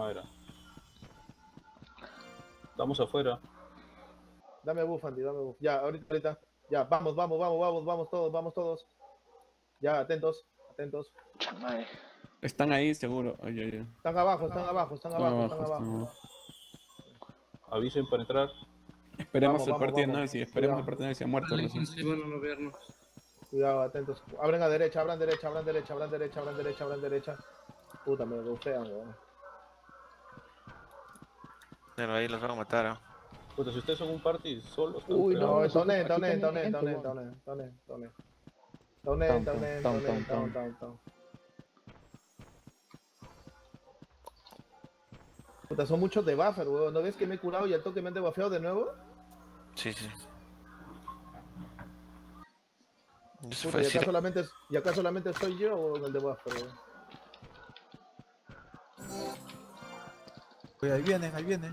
Estamos afuera.
Dame buff, Andy, dame buff. Ya, ahorita. Ya, vamos todos. Ya, atentos.
Pucha madre.
Están ahí, seguro. Ay.
Están abajo.
Avisen para entrar.
Esperemos el
Vamos.
partido de Nancy. Esperemos el
Cuidado.
partido de Nancy. Ha muerto recién.
Aléjense, van a no vernos.
Cuidado, atentos. Abran a derecha. Puta, me bufean, weón.
Nero, ahí los van a matar.
Puta, si ustedes son un party solos.
Uy, no,
eso
toné,
aquí
toné,
también
toné,
entro,
toné,
weón.
toné, toné, toné.
Town,
Toné,
town,
toné,
town,
toné,
town,
town. Puta, son muchos de buffer, weón. ¿No ves que me he curado y al toque me han debuffeado de nuevo?
Sí, sí. Eso
Puta,
fue
y
decir.
acá solamente soy yo o el de buffer, weón.
Oye, ahí viene, ahí viene.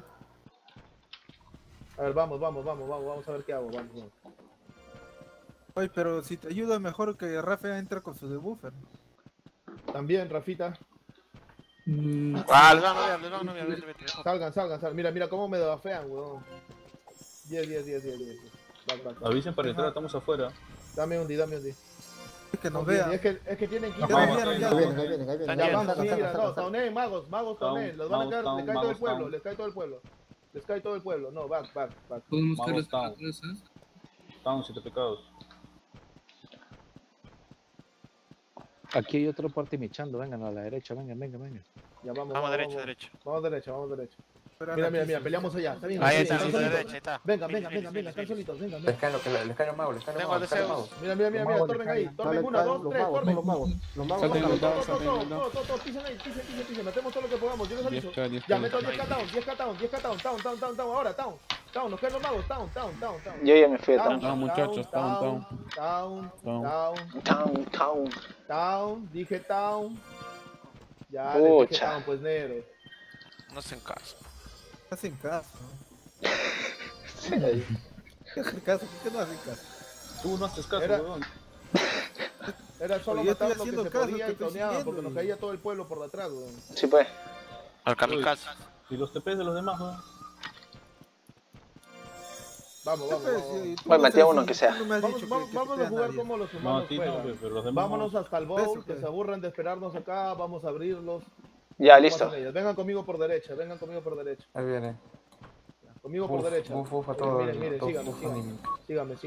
A ver, vamos a ver qué hago, vamos.
Oye, pero si te ayuda mejor que Rafa entre con su debuffer.
También, Rafita.
Ah, les van, no, vete.
Salgan. Mira cómo me debuffean, weón. 10. Back.
Avisen para entrar, estamos afuera.
Dame un D.
Es que nos vea.
Es que tienen que ir.
Ya
Ahí
vieron, ya.
vienen.
Ya vamos,
Saca,
mira,
saca,
no,
saca.
Tauné, magos, Tauné, los van a caer,
Magos
les cae todo el
Magos
pueblo,
Town.
les cae todo el pueblo, no, back.
Podemos
Vamos,
caerles para
Town.
atrás, ¿sabes?
Town, 7 pecados.
Aquí hay otro party michando, vengan a la derecha, vengan.
Ya
Vamos derecho.
Vamos derecha.
Espera,
Mira,
aquí,
peleamos allá, está bien.
Ahí
sí,
está,
están solitos.
derecha, ahí está.
Venga,
Mira,
están solitos, venga.
Les caen los magos,
Tengo al deseo.
Mira, Torben ahí, Torben, 1, 2, 3, Torben.
Los magos.
Salten los dados,
Todos, pisen ahí, metemos todo lo que podamos, yo les aviso.
10k,
Ya, meto 10k down, ahora, Town, nos caen los magos, Town.
Yo ya me fui a Town.
Town, muchachos,
Town, dije Town. Ya,
Pucha.
les dije Town, pues negro.
No hacen caso.
hacen caso.
Sí.
¿Qué hacen caso? ¿Por qué no hacen caso?
Tú no haces caso,
Era-
weón.
Era solo
Oye, yo estoy
matar lo que
haciendo
se
caso,
podía
te
y
estoy
toneaban, porque
siguiendo,
nos caía todo el pueblo por detrás, weón.
Sí, pues.
Al kamikaze.
Y los TPs de los demás, weón.
Vamos.
Bueno, metí a uno que sea.
Vamos a jugar como los
No,
humanos
a ti no,
juegan.
pero los demás.
Vámonos hasta el bowl,
Eso,
que
pues.
se aburran de esperarnos acá, vamos a abrirlos.
Ya,
Vamos
listo.
con ellos. Vengan conmigo por derecha.
Ahí viene.
Conmigo por derecha.
Buf a todo.
Miren,
todo
síganme.
buf anímico.
Síganme.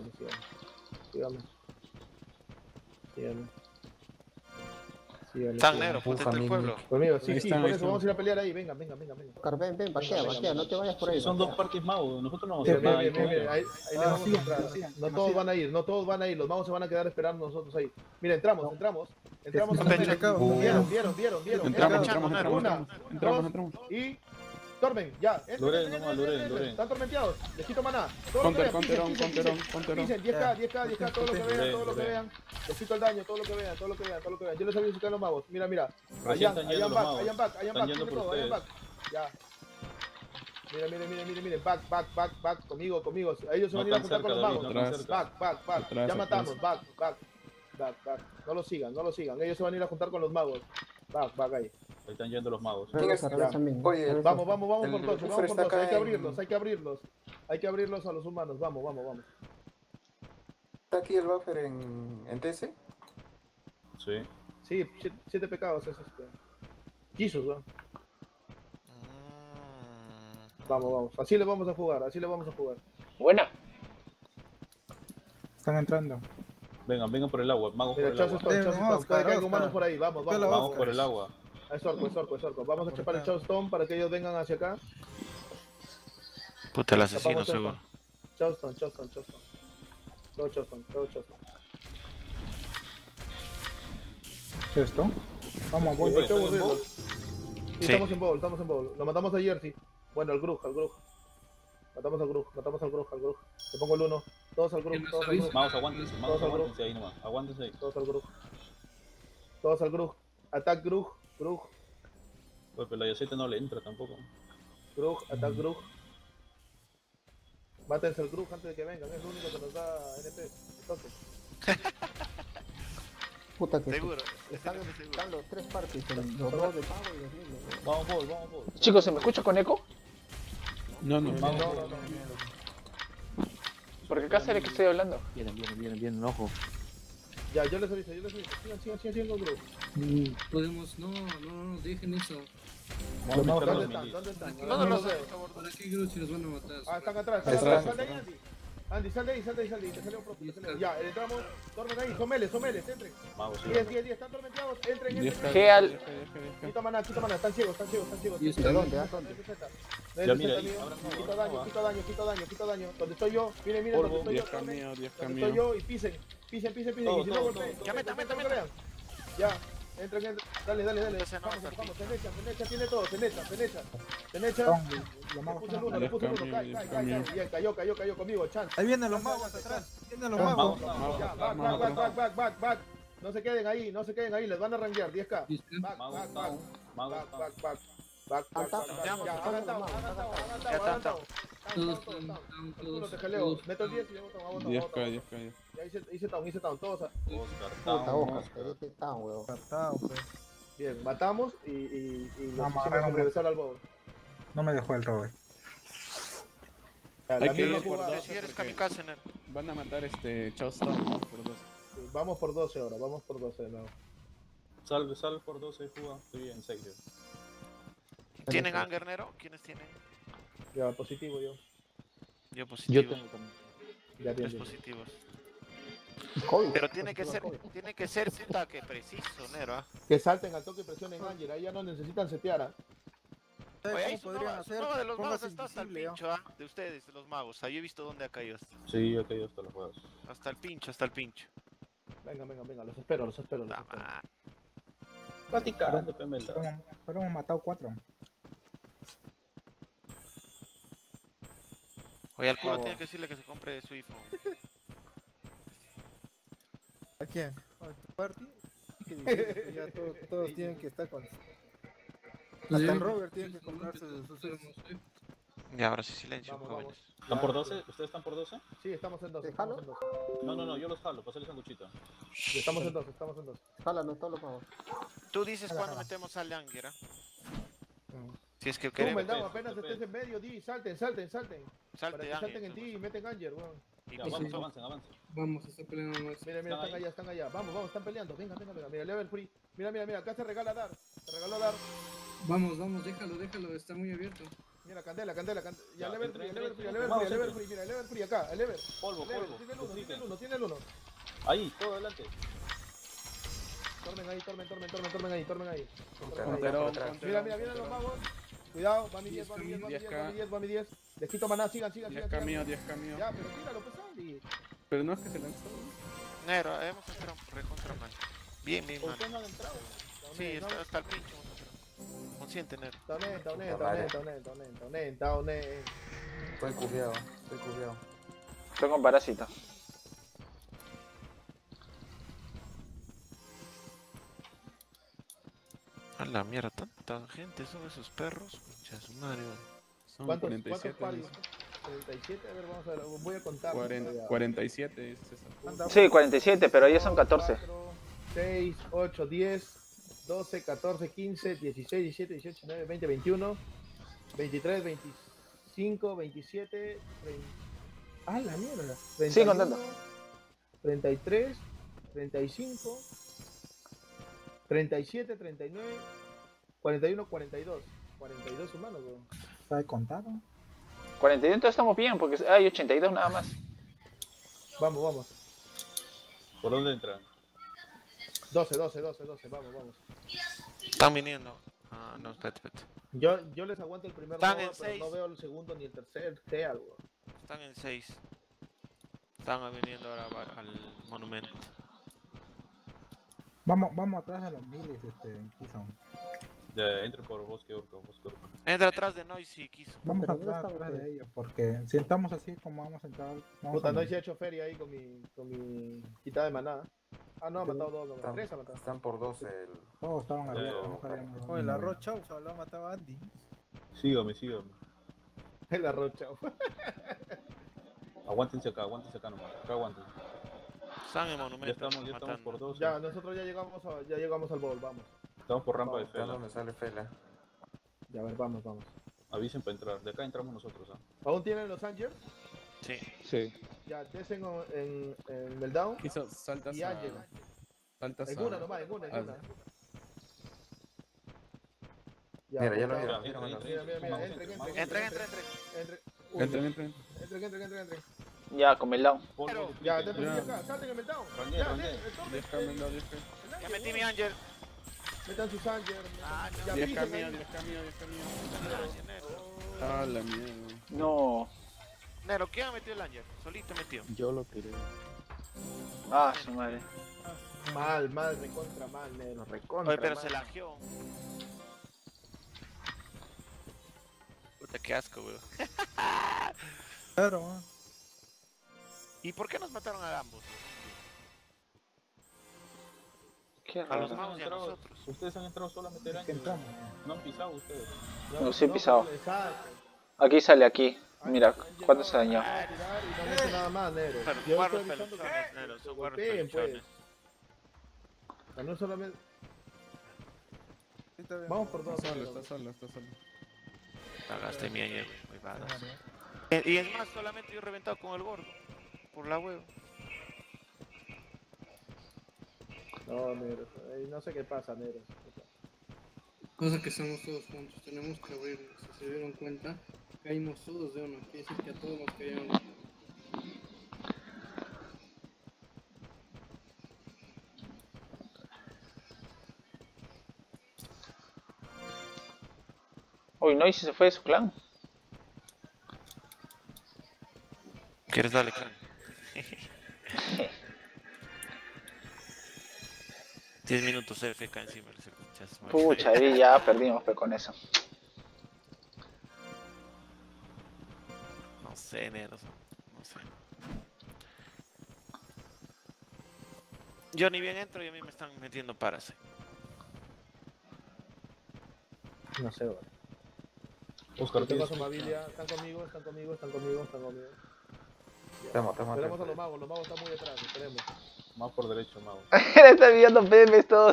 Tan negro,
Buf
puta, entre el
anímico.
pueblo.
Conmigo,
Ahí
sí,
están,
por
ahí
eso
están.
vamos a ir a pelear ahí. Venga.
Oscar, ven, vaquea, no te vayas por ahí.
Son dos
vaquea.
parties magos, nosotros no vamos a
Bien,
hacer nada. ahí,
bien, ahí le vamos
sí,
a entrar.
sí,
No
sí,
todos
sí.
van a ir, los magos se van a quedar esperando nosotros ahí. Mira, entramos a
Sí,
la
sí, acá.
Vieron.
Entramos.
Y Torben, ya.
Loren.
Están tormenteados. Les quito maná.
Conterón.
Dicen 10k, todo lo que vean. Les quito el daño, todo lo que vean. Yo les aviso que a los magos. Mira.
Recién están yendo los magos.
Hayan back,
Están yendo
tiene
por
todo, hayan
ustedes.
back. Ya. Miren, back, conmigo. Ellos se van a ir a
No
juntar
tan
con los
cerca,
magos.
David, no tan cerca.
Back.
Atrás,
Ya matamos, back. No lo sigan. Ellos se van a ir a juntar con los magos. Back ahí.
Ahí están yendo los magos.
Regresa también.
Oye,
Regresa.
Vamos por todos,
buffer está acá
hay que
en-
abrirlos. Hay que abrirlos a los humanos, vamos.
¿Está aquí el buffer en TC?
Sí.
Sí, 7 pecados es Jesus, ¿no? Vamos. Así le vamos a jugar.
Buena.
Están entrando.
Vengan por el agua, magos por
Mira,
el
Chas
agua.
Stone, puede que haya humanos por ahí, vamos.
Vamos por el agua.
Es orco. Vamos a chapar el Chas Stone para que ellos vengan hacia acá.
Puta, el asesino,
Tapamos
seguro.
Chas Stone. Todo Chas Stone.
¿Esto? Vamos, voy.
Hay que
¿están en
aburrirlos.
bowl?
Sí,
Sí.
estamos en bowl. Lo matamos a Jersey. Bueno, al Grug. Matamos al Grug. Le pongo el 1. Todos al Grug.
Magos, aguántense ahí nomás. Aguántense ahí.
Todos al Grug. Attack Grug.
Pues, pero la Yacete no le entra tampoco.
Attack Grug. Mátense al Grug antes de que vengan. Es lo único que nos da NP. Entonces.
Puta que
Seguro.
están los tres parties, los dos de pago y los niños.
Vamos,
Chicos, ¿se me escucha con eco?
No.
No.
Porque acá se ve que estoy hablando.
Vienen, ojo.
Ya, yo les aviso. Sigan con Grug.
Podemos, no, dejen eso.
Vamos a meter
¿Dónde
los
están?
minis.
¿Dónde están?
No los
veo.
sé, por favor.
¿Para qué cruz si los van a matar?
Ah, están atrás.
Atrás.
Sal de ahí, Andy. Andy, sal de ahí, te salió un propio, te salió. Ya, entramos, duermen ahí, someles, entren.
Magos, sí.
10, están tormenteados, entren.
Geal.
Quita maná, están ciegos.
¿De dónde? ¿A dónde?
Ya, mira ahí,
Quito daño. Donde estoy yo, miren donde estoy yo.
10 camino, 10
Donde
camino.
estoy yo y pisen. Y si no golpeen.
Ya meta.
Ya, entren. Dale. Vamos, Cenecha tiene todo, Cenecha. Le puse el uno, cae. Bien, cayó conmigo, chance.
Ahí vienen los magos atrás. Vienen los magos.
Ya, back. No se queden ahí, les van a rankear, 10k. Back. Ya, adelantado. Te jaleo, meto el 10 y luego tomo.
10k.
Ya hice town, todos.
Puta, weón.
Bien, matamos y los
Vamos,
hicimos
vamos.
regresar al bowl.
No me dejó el Robert.
La
Hay que
misma
ir por
jugada.
dos.
Si eres kamikaze, Ner.
Van a matar Charlestown, ¿no? Por 2.
Vamos por 12 ahora, de nuevo.
Sal por 12 y juega. Estoy en 6 yo.
¿Tienen Anger, Nero? ¿Quiénes tienen?
Ya, positivo yo.
Yo positivo.
Yo tengo también.
Ya
Tres
bien.
positivos.
COVID.
Pero tiene que ser puta que preciso, Nero. ¿Ah?
Que salten al toque y presionen Ángel, ahí ya no necesitan setear.
Oye, ahí
¿Cómo podrían hacer?
de los magos
Póngase
está hasta el
invisible, ¿ah?
pincho, ¿ah? De ustedes, de los magos. Ahí he visto dónde ha caído.
Sí, yo he caído hasta los juegos.
Hasta el pincho.
Venga, los espero.
Practicando, Pemela.
Pero hemos matado 4.
Oye, al culo tiene que decirle que se compre su iPhone.
¿A quién? ¿A tu party? Qué difícil, ya todos tienen que estar con... Hasta el Robert tiene que comprarse sus
Y ahora sí, silencio,
Vamos,
jóvenes.
¿Están por 12? ¿Ustedes están por 12?
Sí, estamos en 12.
¿Te jalo?
No, yo los jalo, pasale sanguchito.
Estamos en 12.
Jálanos todos los magos.
Tú dices cuando metemos al Anger, ¿ah? Si es que
Tú,
queremos.
Meldao, apenas estés en medio, di, salten. Para que
Salte
salten en ti
Anger.
y meten Ángel, weón.
Y
Ya,
pues,
avancen.
Vamos, está peleando más.
Mira, están allá. Vamos, están peleando. Venga. Mira, level free. Mira, acá se regaló Dar.
Vamos, déjalo, está muy abierto.
Mira, candela. Ya,
Ya,
level
entra,
free, mira, level free acá, level.
Polvo.
Tiene el uno.
Ahí, todo adelante.
Tormen ahí.
Conterón.
Mira los magos. Cuidado, va mi 10. Les quito maná, sigan.
10k mío.
Ya, pero tíralo, pues, Andy.
Pero no es que se lanzó.
Nero, hemos entrado recontra mal. Bien, mal.
¿Ustedes no han entrado?
Sí, está hasta el pincho. Consciente, Nero.
Taoné.
Estoy cubiado.
Estoy con parásito.
A la mierda, tanta gente son esos perros. Concha de su madre.
Son
¿Cuántos
47.
paris? 37, a ver, vamos a ver, voy a contar.
47 es César.
Sí, 47, pero ya son 14.
6, 8, 10, 12, 14, 15, 16, 17, 18, 19, 20, 21, 23, 25, 27, 30. ¡Ah, la mierda! 31,
Sí, contando.
33, 35, 37, 39, 41, 42. 42 humanos, weón.
¿Está contado?
42 entonces estamos bien, porque hay 82 nada más.
Vamos.
¿Por dónde entran?
12, vamos.
Están viniendo. Ah, no, espérate.
Yo les aguanto el primer
Están
Nova,
en
pero
6.
no veo el segundo ni el tercer, sea algo.
Están en 6. Están viniendo ahora al monumento.
Vamos atrás de los miles, en Kison.
Ya, entren por bosque orco.
Entra atrás de Noisy, quiso.
Vamos
Pero ¿dónde
atrás
están
de
ustedes?
ellos, porque si estamos así como vamos a entrar... vamos
Puta,
a
no he hecho feria ahí con mi quitada de manada. Ah, no, ha matado dos, no, tres ha matado.
Están por 12 el...
Todos estaban
Ya,
abiertos,
ya,
no sabíamos
Oh,
dónde
el
iban.
arroz chaufa lo ha matado a Andy.
Sígame.
El arroz, chao.
Aguántense acá nomás. Acá aguántense.
Están en
Ya
monumento.
estamos por 12.
Ya, nosotros ya llegamos al bowl, vamos.
Estamos por rampa de
Acá
Fela.
donde sale Fela.
Ya, a ver, vamos.
Avisen para entrar. De acá entramos nosotros, ¿ah?
¿Aún tienen los Angels?
Sí.
Sí.
Ya, desen en Meltdown
Quiso, saltas
y
a...
Ángel.
Saltas
En
a...
una nomás, en una. Ya,
Mira, ya lo
Meltdown.
vieron.
Mira, entren.
Entren.
Entren.
Entren.
Entren.
Ya, con el down.
Ya, te puse acá, salten en el down. Ya,
Ya metí mi Ángel.
metan sus Ángel. Ya,
10
pisen
mío,
ahí.
10 mío. Ah, la mierda.
No.
Nero, ¿quién ha metido el Ángel? Solito metió.
Yo lo tiré.
Ah, su madre.
Mal, recontra mal, negro, recontra
Oye, pero
mal.
se lagió. Puta, qué asco, weón.
Claro, man.
¿Y por qué nos mataron a ambos?
Qué
A los
raro.
magos y a nosotros.
Ustedes han entrado solo a meter años. No han pisado ustedes.
No, sí he pisado.
Exacto.
Aquí sale, aquí. Mira, ¿cuánto se dañó?
Y no mete nada más, negro.
Pero
Yo
guarros
estoy avisando
peluchones,
que
Nero, son
lo
guarros
golpeen, pues.
peluchones.
O sea, no solamente...
Sí, está bien.
Vamos por todos.
Está solo.
Cagaste mi Ángel, muy vagas. Y es más, solamente yo he reventado con el gordo. Por la huevo.
No, negro. No sé qué pasa, negro.
Cosa que estamos todos juntos, tenemos que abrirnos. Si se dieron cuenta, caímos todos de uno. Quiere decir que a todos nos cayeron.
Uy, no, y si se fue de su clan.
¿Quieres darle clan? 10 minutos FK encima.
Pucha, ahí ya perdimos pues, con eso.
No sé, Nero. No sé. Yo ni bien entro y a mí me están metiendo paras.
No sé, güey.
Oscar,
Tengo su amabilia. Están conmigo.
Temo.
Esperemos a los magos están muy detrás, esperemos.
Más por derecho, mago.
Están viendo memes todos.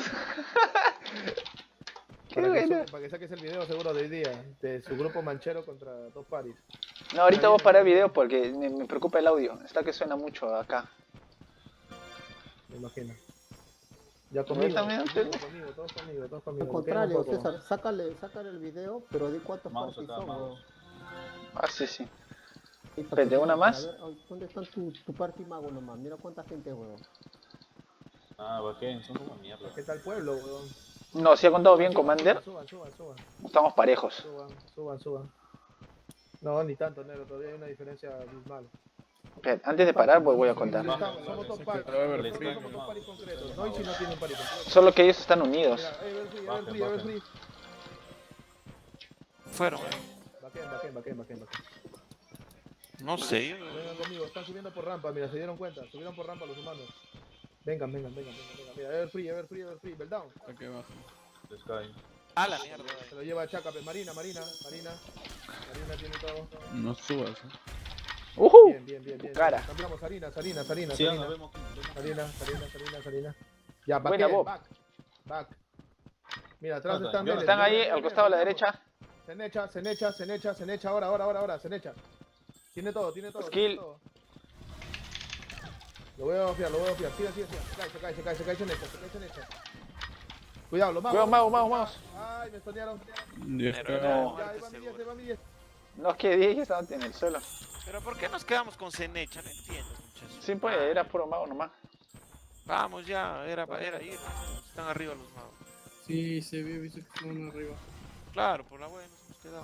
Qué bueno.
Para que saques el video seguro de hoy día, de su grupo manchero contra dos paris.
No, ahorita voy a parar el video porque me preocupa el audio. Está que suena mucho acá.
Me imagino. Ya conmigo, todos conmigo.
Al contrario, César, sácale el video, pero di cuántos
Vamos
parties
acá,
son.
vamos.
Ah, sí, sí.
Sí, para
Espérate,
que
¿una
vean,
más?
a ver, ¿dónde están tu party mago nomás? Mira cuánta gente, weón.
Ah, Baquén, son como mierda.
¿Qué tal pueblo, weón?
No, si ha contado bien, Commander.
Suban.
Estamos parejos.
Suban. No, ni tanto, negro, todavía hay una diferencia abismal.
Espera, antes de parar, pues voy a contar.
Somos dos paris, somos dos paris concretos. No, y si no tienen paris concretos.
Solo que ellos están unidos.
Mira, Everfree.
Fueron.
Baquén.
No sé.
Vengan conmigo, están subiendo por rampa, mira, se dieron cuenta. Subieron por rampa los humanos. Vengan. Mira, Everfree, Beldown.
Aquí abajo.
Les caen.
A la mierda.
Se lo lleva Chaca, Marina tiene todo.
No subas.
Bien.
Cara.
Cambiamos Sarina.
Sí, nos vemos.
Sarina. Ya,
Buena, Bob.
back. Mira, atrás están.
Están
Están ahí, al costado a la derecha.
Se necha, ahora, se necha. Tiene todo.
Skill.
Lo voy a fiar. Se cae, se necha. Cuidado, los magos.
Cuidado, magos.
Ay, me estonearon.
10
No.
Ya, ahí va mi 10.
No, es que 10 ya estaban en el suelo.
Pero ¿por qué nos quedamos con Cenecha? No entiendo, muchachos.
Sí, pues era puro mago nomás.
Vamos ya, era ir. Están arriba los magos.
Sí, se había visto que estaban arriba.
Claro, por la buena nos hemos quedado.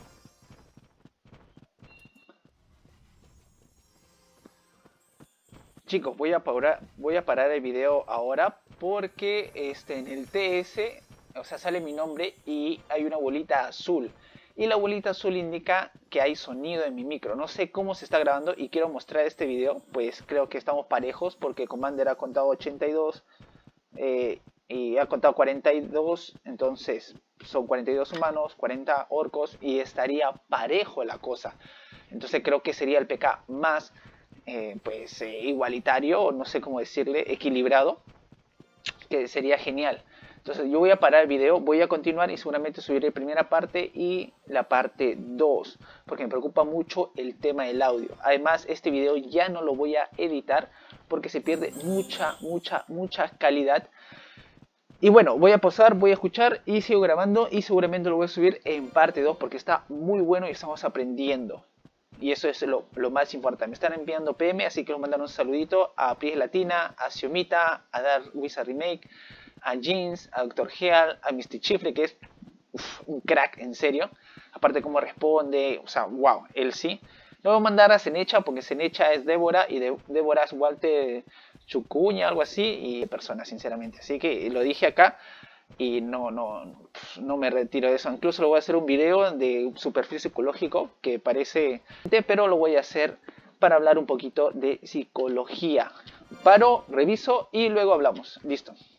Chicos, voy a parar el video ahora porque en el TS, o sea, sale mi nombre y hay una bolita azul. Y la bolita azul indica que hay sonido en mi micro. No sé cómo se está grabando y quiero mostrar este video. Pues creo que estamos parejos porque Commander ha contado 82 y ha contado 42. Entonces son 42 humanos, 40 orcos y estaría parejo la cosa. Entonces creo que sería el PK más igualitario, no sé cómo decirle, equilibrado, que sería genial. Entonces yo voy a parar el video, voy a continuar y seguramente subiré la primera parte y la parte 2, porque me preocupa mucho el tema del audio. Además, este video ya no lo voy a editar porque se pierde mucha calidad. Y bueno, voy a pausar, voy a escuchar y sigo grabando y seguramente lo voy a subir en parte 2 porque está muy bueno y estamos aprendiendo. Y eso es lo más importante. Me están enviando PM, así que les mandan un saludito a Pries Latina, a Xiomita, a Dar Wizard Remake, a Jeans, a Dr. Heal, a Misty Chifre, que es un crack, en serio. Aparte cómo responde, o sea, wow, él sí. Le voy a mandar a Cenecha, porque Cenecha es Débora, y Débora es Walter Chucuña, algo así, y persona, sinceramente. Así que lo dije acá, y no me retiro de eso. Incluso lo voy a hacer un video de su perfil psicológico, que parece... pero lo voy a hacer para hablar un poquito de psicología. Paro, reviso, y luego hablamos. Listo.